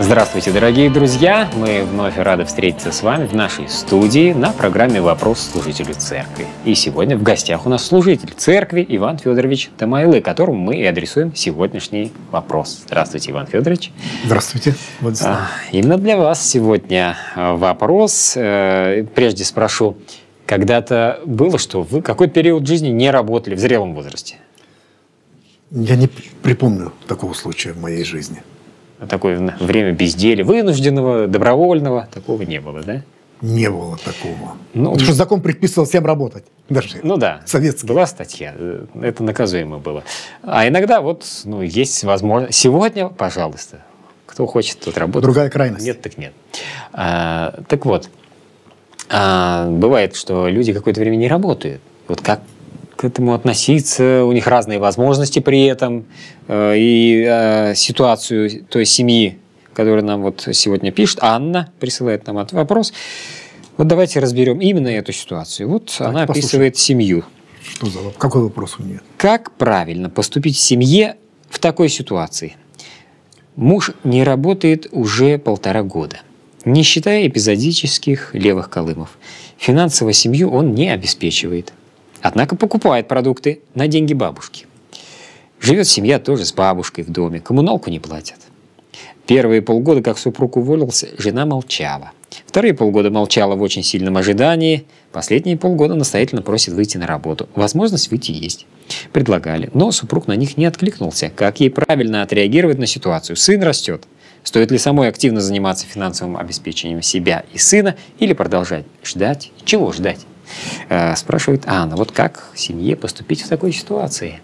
Здравствуйте, дорогие друзья! Мы вновь рады встретиться с вами в нашей студии на программе «Вопрос служителю церкви». И сегодня в гостях у нас служитель церкви Иван Федорович Тамайлы, которому мы и адресуем сегодняшний вопрос. Здравствуйте, Иван Федорович. Здравствуйте, Владислав. Именно для вас сегодня вопрос. Прежде спрошу, когда-то было, что вы какой-то период жизни не работали в зрелом возрасте? Я не припомню такого случая в моей жизни. Такое время безделия, вынужденного, добровольного, такого не было, да? Не было такого. Потому что закон предписывал всем работать. Даже да, советский. Была статья, это наказуемо было. А иногда есть возможность. Сегодня, пожалуйста, кто хочет, тот работает. Другая крайность. Нет, так нет. Так вот, бывает, что люди какое-то время не работают. Вот как к этому относиться, у них разные возможности при этом, и ситуацию той семьи, которая нам вот сегодня пишет, Анна присылает нам этот вопрос. Вот давайте разберем именно эту ситуацию. Вот так, она описывает семью. Что за какой вопрос у нее? Как правильно поступить в семье в такой ситуации? Муж не работает уже 1,5 года, не считая эпизодических левых колымов. Финансово семью он не обеспечивает. Однако покупает продукты на деньги бабушки. Живет семья тоже с бабушкой в доме, коммуналку не платят. Первые полгода, как супруг уволился, жена молчала. Вторые полгода молчала в очень сильном ожидании. Последние полгода настоятельно просит выйти на работу. Возможность выйти есть. Предлагали, но супруг на них не откликнулся. Как ей правильно отреагировать на ситуацию? Сын растет. Стоит ли самой активно заниматься финансовым обеспечением себя и сына или продолжать ждать? Чего ждать? Спрашивает Анна, вот как в семье поступить в такой ситуации?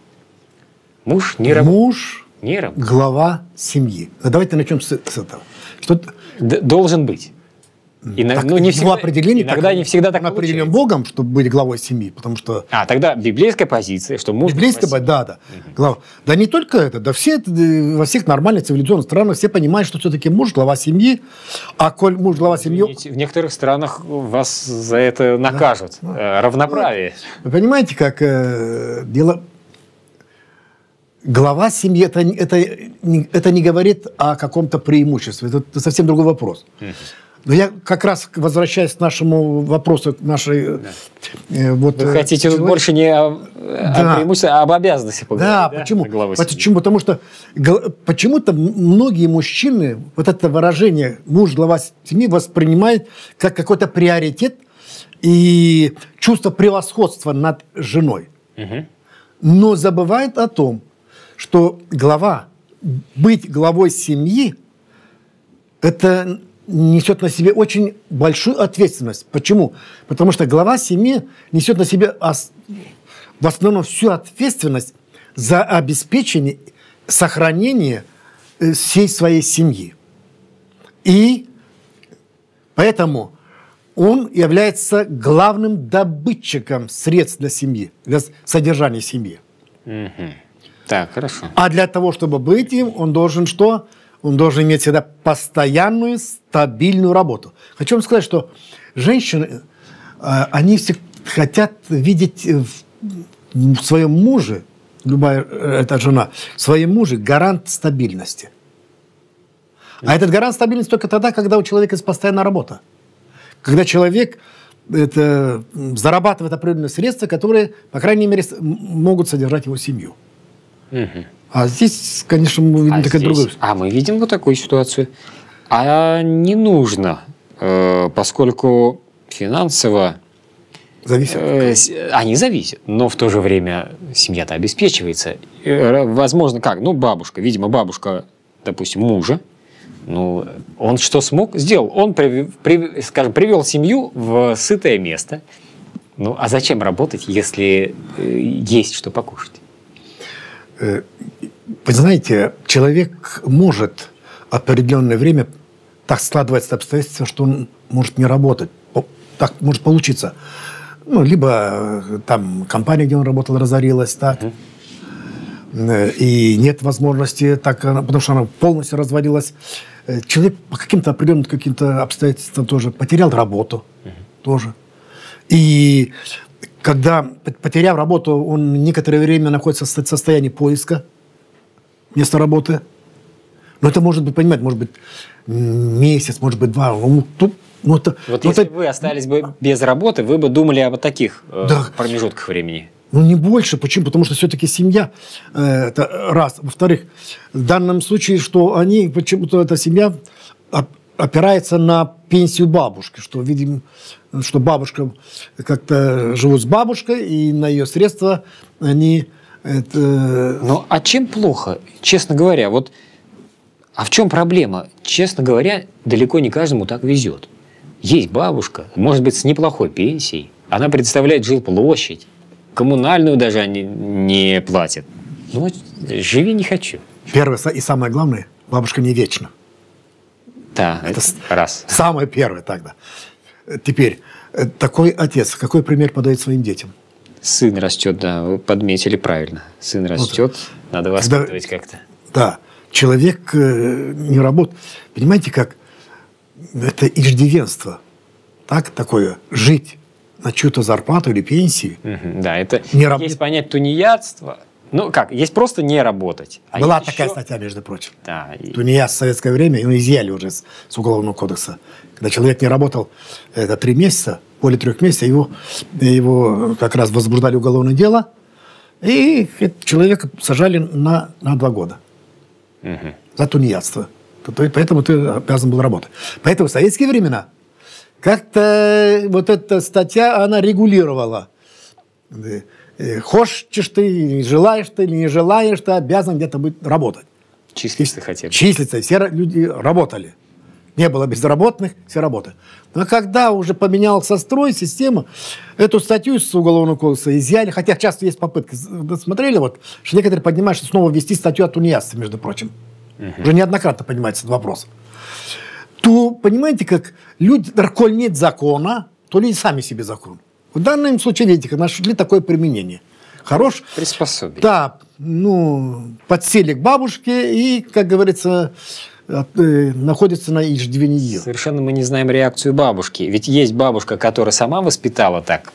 Муж не работает. Глава семьи. Давайте начнем с этого. Должен быть. Не всегда, определение, иногда не всегда так определен Богом, чтобы быть главой семьи, потому что... Тогда библейская позиция, что муж... Библейская, да. Глава. Да не только это, во всех нормальных цивилизованных странах все понимают, что все-таки муж глава семьи, а коль муж глава семьи... В некоторых странах вас за это накажут. Равноправие. Вы понимаете, как дело... Глава семьи это не говорит о каком-то преимуществе. Это совсем другой вопрос. Но я как раз, возвращаясь к нашему вопросу, нашей... Вы хотите больше не о преимуществе, а об обязанности поговорить. Да, почему? Почему? Потому что почему-то многие мужчины вот это выражение «муж, глава семьи» воспринимают как какой-то приоритет и чувство превосходства над женой. Но забывают о том, что быть главой семьи – это несет на себе очень большую ответственность. Почему? Потому что глава семьи несет на себе в основном всю ответственность за обеспечение, сохранение всей своей семьи. И поэтому он является главным добытчиком средств для семьи, для содержания семьи. Так, хорошо. А для того, чтобы быть им, он должен что? Он должен иметь всегда постоянную, стабильную работу. Хочу вам сказать, что женщины, они все хотят видеть в своем муже, любая эта жена, в своем муже гарант стабильности. А этот гарант стабильности только тогда, когда у человека есть постоянная работа. Когда человек зарабатывает определенные средства, которые, по крайней мере, могут содержать его семью. А здесь, конечно, мы видим такую другую. Мы видим вот такую ситуацию. Не нужно, поскольку финансово они зависят, но в то же время семья-то обеспечивается. Возможно, как? Бабушка, видимо, бабушка, допустим, мужа. Он что смог, сделал. Он, привел семью в сытое место. А зачем работать, если есть что покушать? Вы знаете, человек может определенное время, так складывается обстоятельства, что он может не работать. Так может получиться. Либо там компания, где он работал, разорилась, так. И нет возможности, потому что она полностью развалилась. Человек по каким-то определенным обстоятельствам тоже потерял работу. Тоже. И когда, потеряв работу, он некоторое время находится в состоянии поиска места работы. Но это может быть, понимаете, может быть месяц, может быть 2. Если бы вы остались бы без работы, вы бы думали об таких промежутках времени. Ну, не больше. Почему? Потому что все-таки семья, это раз. Во-вторых, в данном случае, что они, почему-то эта семья опирается на пенсию бабушки, что, видимо, что бабушка как-то живут с бабушкой, и на ее средства они... Ну, а чем плохо, честно говоря? А в чем проблема? Честно говоря, далеко не каждому так везет. Есть бабушка, может быть, с неплохой пенсией. Она представляет жилплощадь. Коммунальную даже они не платят. Ну, живи не хочу. Первое и самое главное, бабушка не вечна. Да, это раз. Самое первое тогда. Теперь, такой отец, какой пример подает своим детям? Сын растет, да, вы подметили правильно. Сын растет, надо воспитывать как-то. Да, человек не работает. Понимаете, как это иждивенство. Так, такое, жить на чью-то зарплату или пенсию. Да, это есть понять тунеядство. Ну как, есть просто не работать. Была такая статья, между прочим. Да. Тунеяд в советское время, его изъяли уже с Уголовного кодекса. Когда человек не работал 3 месяца, более 3 месяцев, его как раз возбуждали уголовное дело, и человека сажали на 2 года. За тунеядство. Поэтому ты обязан был работать. Поэтому в советские времена как-то вот эта статья, она регулировала. Хочешь ты, желаешь ты или не желаешь, ты обязан где-то быть работать. Числиться хотя бы. Числиться. Все люди работали. Не было безработных, все работали. Но когда уже поменялся строй, система, эту статью с Уголовного кодекса изъяли, хотя часто есть попытки, смотрели, что некоторые поднимают, что снова ввести статью о тунеядстве, между прочим. Уже неоднократно поднимается этот вопрос. То, понимаете, как люди, коль нет закона, то люди сами себе закон. В данном случае, видите, как нашли такое применение. Хорош. Приспособили. Да, подсели к бабушке и, как говорится, находится на иждивении. Совершенно мы не знаем реакцию бабушки. Ведь есть бабушка, которая сама воспитала так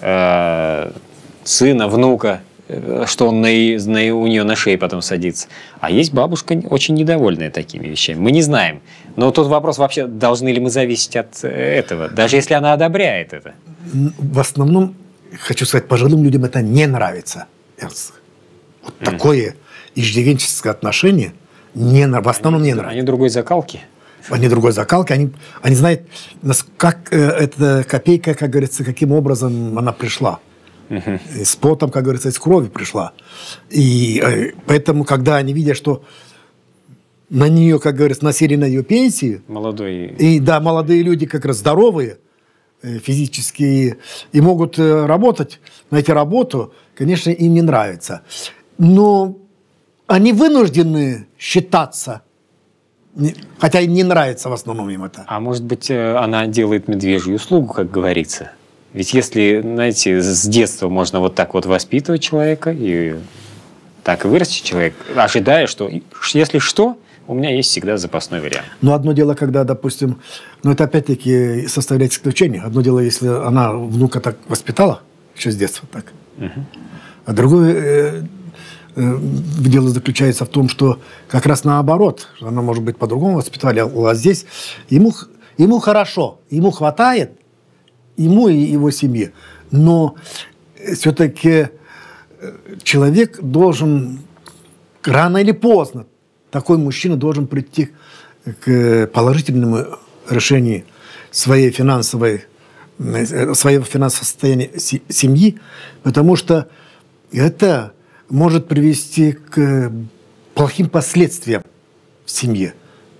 сына, внука, что он у нее на шее потом садится. А есть бабушка очень недовольная такими вещами. Мы не знаем. Но тут вопрос вообще, должны ли мы зависеть от этого, даже если она одобряет это. В основном, хочу сказать, пожилым людям это не нравится. Вот такое иждивенческое отношение в основном не нравится. Они другой закалки. Они другой закалки. Они знают, как эта копейка, как говорится, каким образом она пришла. С потом, как говорится, из крови пришла. И поэтому, когда они видят, что на нее, как говорится, насели на ее пенсию. Молодые люди как раз здоровые, физически, и могут работать, найти работу, конечно, им не нравится. Но они вынуждены считаться, хотя и не нравится в основном им это. А может быть, она делает медвежью услугу, как говорится? Ведь если, знаете, с детства можно вот так вот воспитывать человека и так и вырастить человека, ожидая, что если что, у меня есть всегда запасной вариант. Но одно дело, когда, допустим, это опять-таки составляет исключение. Одно дело, если она внука так воспитала, еще с детства так. А другое дело заключается в том, что как раз наоборот, она, может быть, по-другому воспитали, а здесь ему хорошо, ему хватает, ему и его семье. Но все-таки человек должен рано или поздно, такой мужчина должен прийти к положительному решению своего финансового состояния семьи, потому что это может привести к плохим последствиям в семье.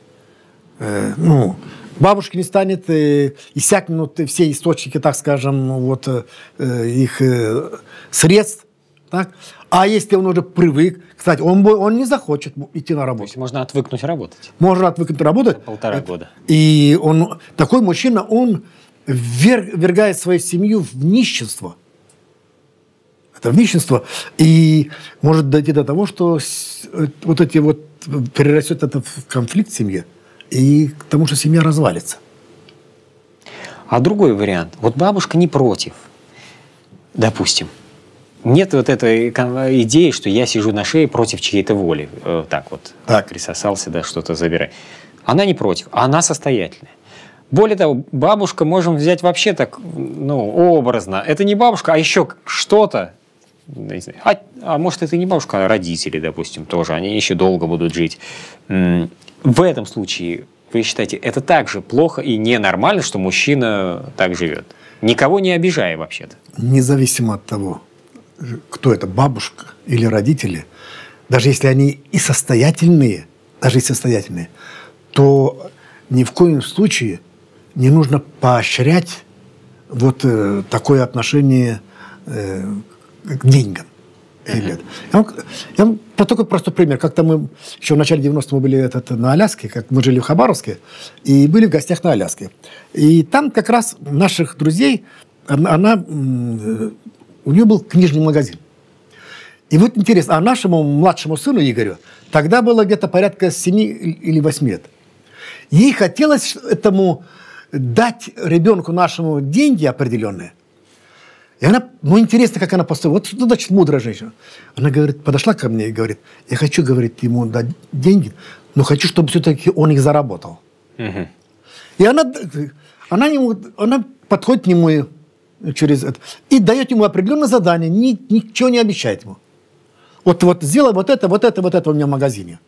Бабушки не станет, иссякнут все источники, так скажем, их средств. Так? А если он уже привык, кстати, он не захочет идти на работу. То есть можно отвыкнуть работать? Можно отвыкнуть работать. 1,5 года. И такой мужчина, он ввергает свою семью в нищенство. Это в нищенство. И может дойти до того, что перерастет это в конфликт в семье. И к тому, что семья развалится. А другой вариант. Вот бабушка не против, допустим. нет вот этой идеи, что я сижу на шее против чьей-то воли. Так вот, присосался, да, что-то забирай. Она не против, она состоятельная. Более того, бабушка можем взять вообще так, ну, образно. Это не бабушка, а еще что-то. А может, это не бабушка, а родители, допустим, тоже. Они еще долго будут жить. В этом случае, вы считаете, это также плохо и ненормально, что мужчина так живет? Никого не обижая вообще-то. Независимо от того, кто это, бабушка или родители, даже если они и состоятельные, то ни в коем случае не нужно поощрять вот такое отношение к деньгам. Я вам такой простой пример. Как-то мы еще в начале 90-х мы были на Аляске, как мы жили в Хабаровске, и были в гостях на Аляске. И там как раз наших друзей, у нее был книжный магазин. И вот интересно, а нашему младшему сыну Игорю тогда было где-то порядка 7 или 8 лет. Ей хотелось этому дать ребенку нашему деньги определенные. И она, ну, интересно, как она поступила. Вот что значит мудрая женщина. Она говорит, подошла ко мне и говорит, я хочу, говорит, ему дать деньги, но хочу, чтобы все-таки он их заработал. Угу. И она подходит к нему через это и дает ему определенное задание, ничего не обещает ему. Вот сделай вот это у меня в магазине.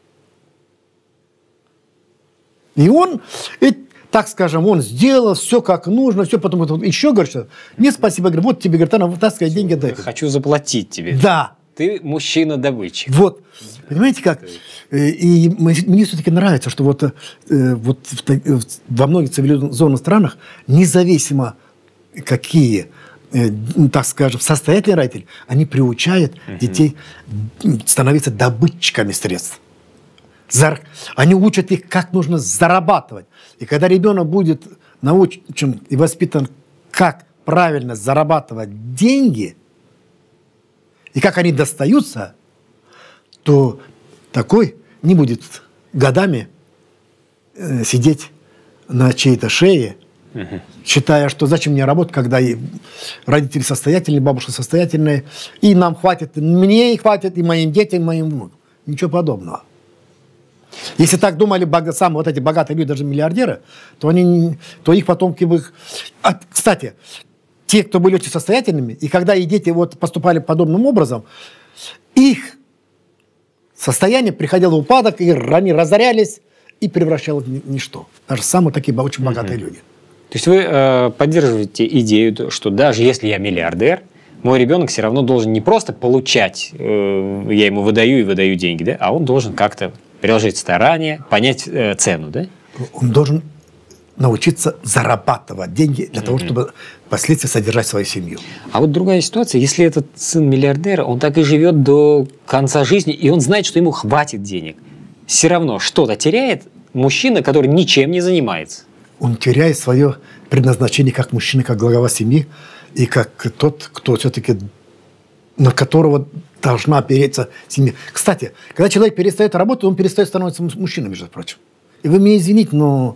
И он, так скажем, он сделал все как нужно, все, потом еще говорит, что нет, спасибо, говорит, вот тебе, говорит, она вытаскивает деньги, дай. Хочу заплатить тебе. Да. Ты мужчина-добытчик. Вот. Понимаете как? И мне все-таки нравится, что вот во многих цивилизованных странах, независимо какие, так скажем, состоятельные родители, они приучают детей становиться добытчиками средств. Они учат их, как нужно зарабатывать. И когда ребенок будет научен и воспитан, как правильно зарабатывать деньги, и как они достаются, то такой не будет годами сидеть на чьей-то шее, считая, что зачем мне работать, когда и родители состоятельные, бабушка состоятельная, и нам хватит, мне и хватит, и моим детям, и моим внукам. Ничего подобного. Если так думали самые вот эти богатые люди, даже миллиардеры, то их потомки бы... Кстати, те, кто были очень состоятельными, и когда их дети вот поступали подобным образом, их состояние приходило в упадок, и они разорялись и превращалось в ничто. Даже самые такие очень богатые люди. То есть вы поддерживаете идею, что даже если я миллиардер, мой ребенок все равно должен не просто получать, я ему выдаю деньги, да, а он должен как-то приложить старания, понять цену, да? Он должен научиться зарабатывать деньги для того, чтобы впоследствии содержать свою семью. А вот другая ситуация, если этот сын миллиардера, он так и живет до конца жизни, и он знает, что ему хватит денег, все равно что-то теряет мужчина, который ничем не занимается. Он теряет свое предназначение как мужчина, как глава семьи, и как тот, кто все-таки, на которого должна опереться семья. Кстати, когда человек перестает работать, он перестает становиться мужчиной, между прочим. И вы меня извините, но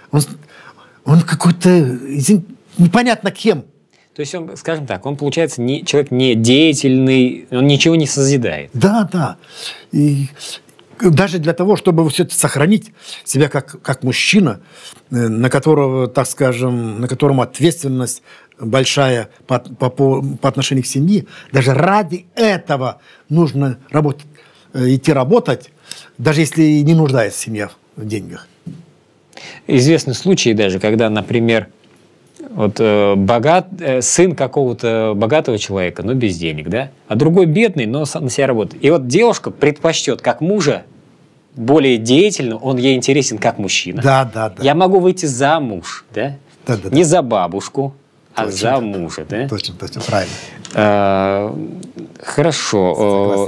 он какой-то непонятно кем. То есть он, скажем так, он получается человек не деятельный, он ничего не созидает. Да, да. И даже для того, чтобы все это сохранить себя как мужчина, на которого, так скажем, на котором ответственность большая по отношению к семье, даже ради этого нужно идти работать, даже если не нуждается семья в деньгах. Известны случаи даже, когда, например, вот сын какого-то богатого человека, но без денег, да, а другой бедный, но на себя работает. И вот девушка предпочтет как мужа более деятельно, он ей интересен как мужчина. Да, да, да. Я могу выйти замуж, да? Да, да, не за бабушку, а точно, за мужа, да? Точно, точно, правильно. Хорошо.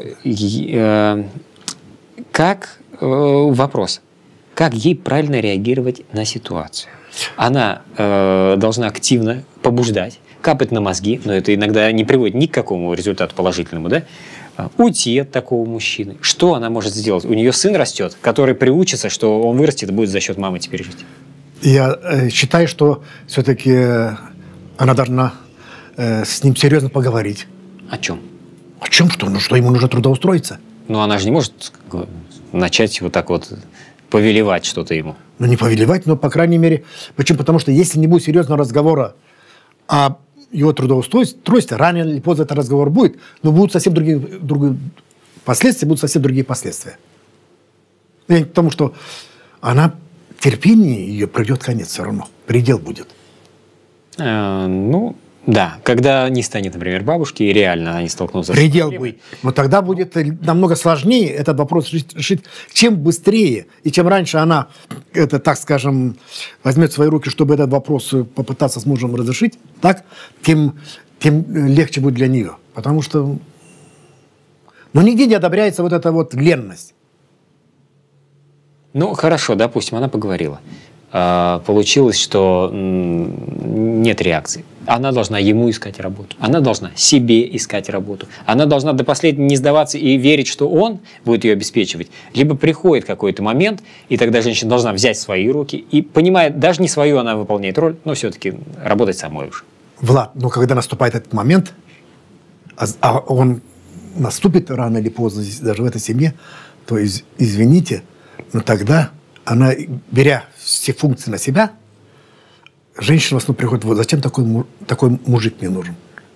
Вопрос. Как ей правильно реагировать на ситуацию? Она должна активно побуждать, капать на мозги, но это иногда не приводит ни к какому результату положительному, да? Уйти от такого мужчины. Что она может сделать? У нее сын растет, который приучится, что он вырастет и будет за счет мамы теперь жить. Я считаю, что все-таки она должна с ним серьезно поговорить. О чем? О чем что? Ну что, ему нужно трудоустроиться? Но она же не может начать вот так вот повелевать что-то ему. Ну, не повелевать, но, по крайней мере... Почему? Потому что если не будет серьезного разговора о его трудоустройстве, рано или поздно этот разговор будет, но будут совсем другие последствия, будут совсем другие последствия. Потому что она, терпение ее придет конец все равно. Предел будет. Ну, да. Когда не станет, например, бабушки, и реально они столкнутся с Предел проблемой. будет. Но тогда будет намного сложнее этот вопрос решить. Чем быстрее и чем раньше она, это, так скажем, возьмет в свои руки, чтобы этот вопрос попытаться с мужем разрешить, так, тем легче будет для нее. Потому что... Но нигде не одобряется вот эта вот ленность. Ну, хорошо, допустим, она поговорила. Получилось, что нет реакции. Она должна ему искать работу. Она должна себе искать работу. Она должна до последнего не сдаваться и верить, что он будет ее обеспечивать. Либо приходит какой-то момент, и тогда женщина должна взять в свои руки и, понимает, даже не свою она выполняет роль, но все-таки работать самой уж. Влад, но когда наступает этот момент, а он наступит рано или поздно, даже в этой семье, то извините, но тогда она, беря все функции на себя, женщина в основном приходит: вот зачем такой мужик мне нужен?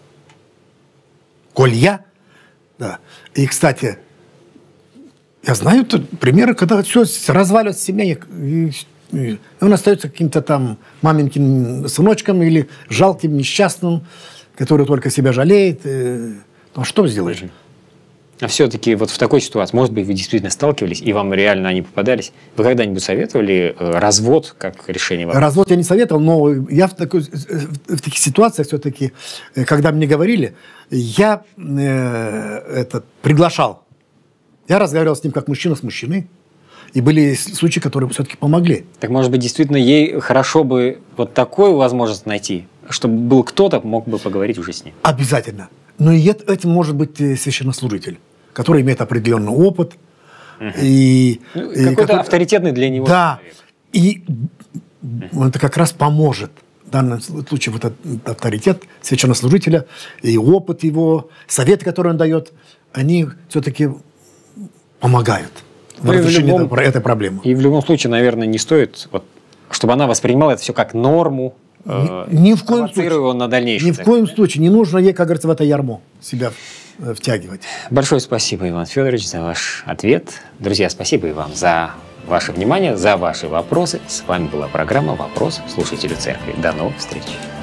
Коль я... Да. И, кстати, я знаю примеры, когда все разваливается семья, и он остается каким-то там маменьким сыночком или жалким, несчастным, который только себя жалеет. Ну, что сделаешь? А все-таки вот в такой ситуации, может быть, вы действительно сталкивались, и вам реально они попадались, вы когда-нибудь советовали развод как решение вопроса? Развод я не советовал, но я в таких ситуациях все-таки, когда мне говорили, я приглашал. Я разговаривал с ним как мужчина с мужчиной, и были случаи, которые все-таки помогли. Так, может быть, действительно, ей хорошо бы вот такую возможность найти, чтобы был кто-то, мог бы поговорить уже с ним? Обязательно. Но и этим может быть священнослужитель, который имеет определенный опыт. И какой-то авторитетный для него человек. И он это как раз поможет. В данном случае вот этот авторитет священнослужителя и опыт его, советы, которые он дает, они все-таки помогают в разрешении этой проблемы. И в любом случае, наверное, не стоит, чтобы она воспринимала это все как норму, ни в коем случае. На дальнейшее. Ни в коем случае. Не нужно ей, как говорится, в это ярмо себя втягивать. Большое спасибо, Иван Федорович, за ваш ответ. Друзья, спасибо и вам за ваше внимание, за ваши вопросы. С вами была программа «Вопрос слушателю церкви». До новых встреч.